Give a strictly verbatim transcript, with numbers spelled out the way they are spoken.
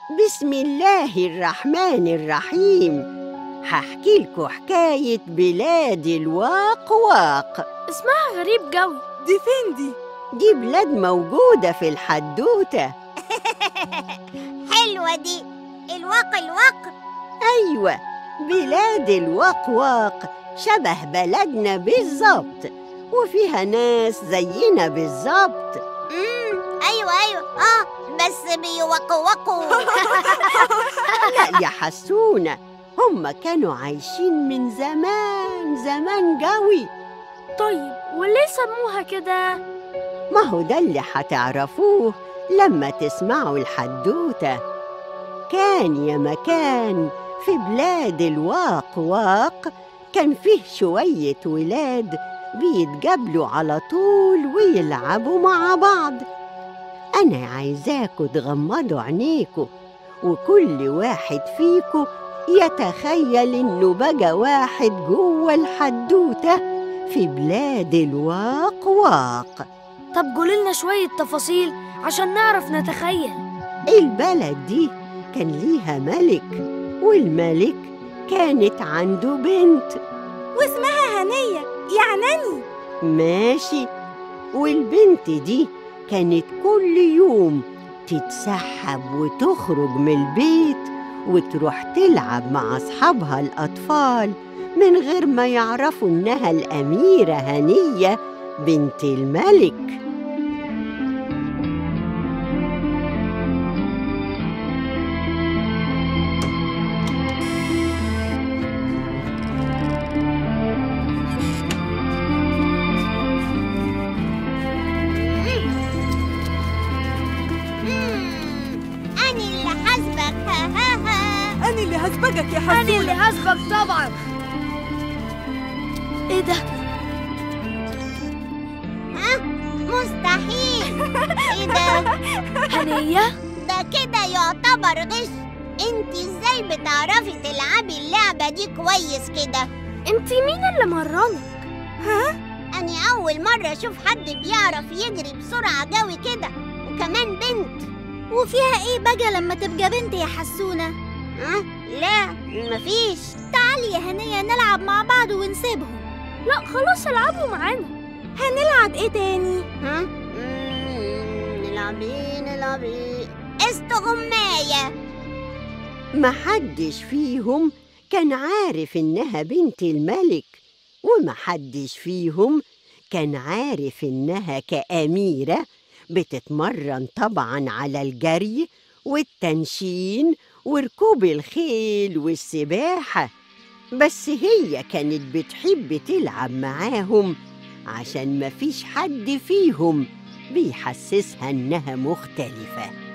بسم الله الرحمن الرحيم. هحكي لكم حكاية بلاد الواق-واق. اسمها غريب قوي. دي فين دي؟ دي بلاد موجودة في الحدوتة. حلوة دي، الواق الواق. أيوة، بلاد الواق-واق شبه بلدنا بالظبط، وفيها ناس زينا بالظبط. امم ايوه ايوه اه بس بيوقوقوا. لا يا حسونة، هم كانوا عايشين من زمان زمان قوي. طيب وليه سموها كده؟ ما هو ده اللي هتعرفوه لما تسمعوا الحدوتة. كان يا مكان في بلاد الواق-واق كان فيه شوية ولاد بيتقابلوا على طول ويلعبوا مع بعض. أنا عايزاكوا تغمضوا عينيكوا وكل واحد فيكوا يتخيل إنه بقى واحد جوه الحدوتة في بلاد الواق-واق. طب قوليلنا شوية تفاصيل عشان نعرف نتخيل. البلد دي كان ليها ملك، والملك كانت عنده بنت واسمها هنية يعني. ماشي. والبنت دي كانت كل يوم تتسحب وتخرج من البيت وتروح تلعب مع أصحابها الأطفال من غير ما يعرفوا إنها الأميرة هنية بنت الملك. أنا اللي هسبقك يا أنا اللي حسونة. هسبق طبعا. إيه ده؟ ها مستحيل. ايه ده؟ هنية؟ ده كده يعتبر غش. انت ازاي بتعرفي تلعبي اللعبة دي كويس كده؟ انتي مين اللي مرنك؟ أنا أول مرة أشوف حد بيعرف يجري بسرعة قوي كده، وكمان بنت. وفيها إيه بقى لما تبقى بنت يا حسونة؟ أه؟ لا مفيش. تعالي يا هنية نلعب مع بعض ونسيبهم. لا خلاص العبوا معانا. هنلعب إيه تاني؟ ها؟ مم، نلعب إيه نلعب إيه؟ استغماية. محدش فيهم كان عارف إنها بنت الملك، ومحدش فيهم كان عارف إنها كأميرة بتتمرن طبعاً على الجري والتنشين وركوب الخيل والسباحة. بس هي كانت بتحب تلعب معاهم عشان مفيش حد فيهم بيحسسها إنها مختلفة.